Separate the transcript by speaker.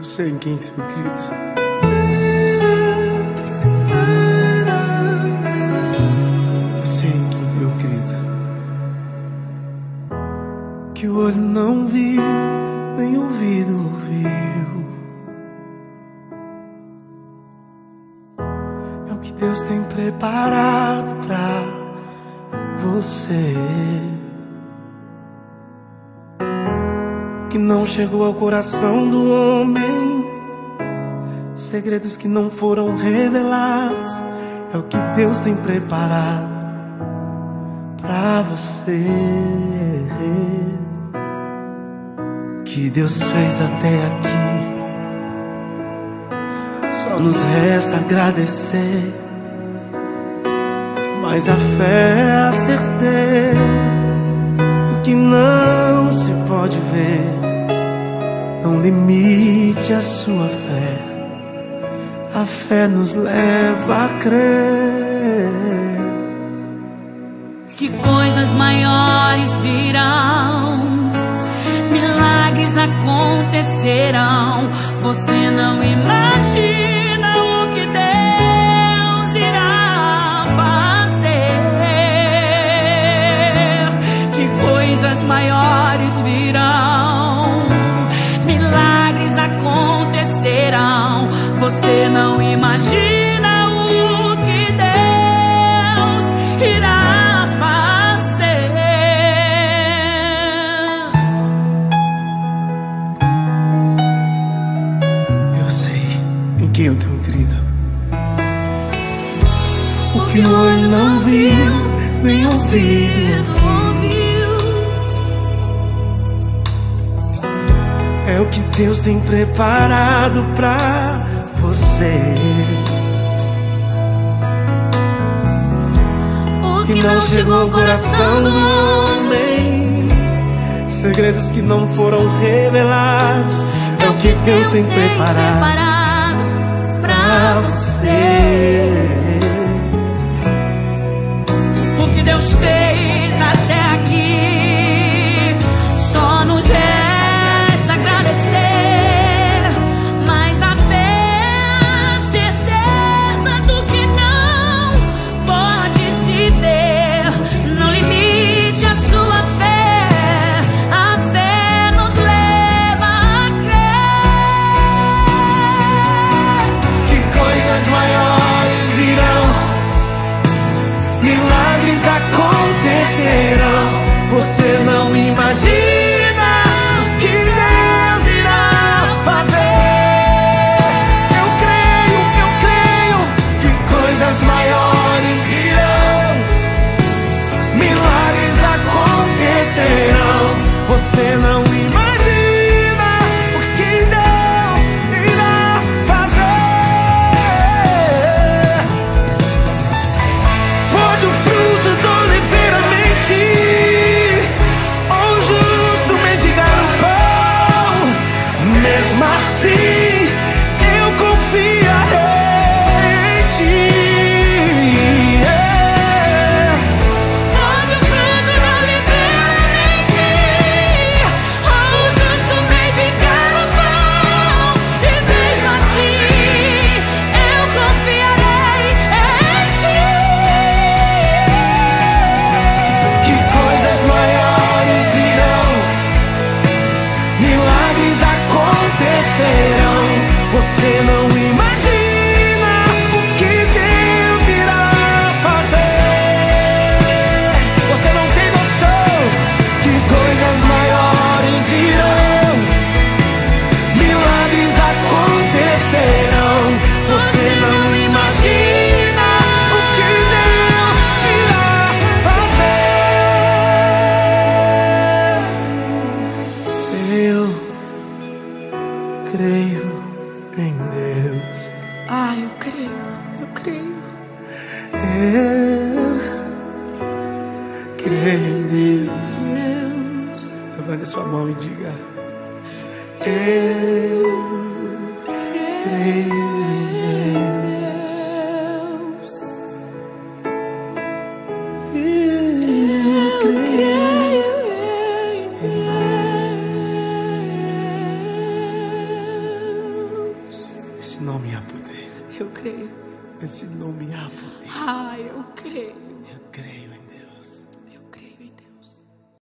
Speaker 1: sei em quem tenho crido. Eu sei em quem tenho crido. Que o olho não viu, nem o ouvido ouviu. É o que Deus tem preparado pra você. Que não chegou ao coração do homem, segredos que não foram revelados, é o que Deus tem preparado pra você. Que Deus fez até aqui, só nos resta agradecer. Mas a fé é a certeza do que não se pode ver. Não limite a sua fé, a fé nos leva a crer
Speaker 2: que coisas maiores virão, milagres acontecerão. Você não imagina o que Deus irá fazer. Que coisas maiores virão, milagres acontecerão. Você não imagina o que Deus irá fazer.
Speaker 1: Eu sei em quem eu tenho crido. O que o olho não viu, nem ouvido ouviu, é o que Deus tem preparado pra você.
Speaker 2: O
Speaker 1: Que não chegou ao coração do homem, segredos que não foram revelados, é o que Deus tem preparado pra você.
Speaker 2: O que Deus fez até aqui, só nos resta agradecer. Mas a fé é a certeza do que não pode se ver. Não limite a sua fé, a fé nos leva a crer
Speaker 1: Que coisas maiores virão, milagres acontecerão. Você não imagina o que Deus irá fazer. Eu creio que coisas maiores virão, milagres acontecerão. Você não imagina o que Deus irá fazer. Pode o fruto da oliveira mentir, ou o justo mendigar o pão, mesmo assim eu confiarei em ti.
Speaker 2: Pode o fruto da oliveira mentir, ou o justo mendigar o pão, e mesmo assim eu confiarei em ti.
Speaker 1: Que coisas maiores virão, milagres acontecerão. Você não imagina o que Deus irá fazer. Você não tem noção. Que coisas maiores virão, milagres acontecerão. Você não imagina o que Deus irá fazer. Eu creio em Deus.
Speaker 2: Ah, eu creio, eu creio.
Speaker 1: Eu creio em Deus. Levante a sua mão e diga: eu creio em Deus. Eu creio em Deus. Nesse nome há poder.
Speaker 2: Eu creio.
Speaker 1: Nesse nome há poder.
Speaker 2: Eu creio.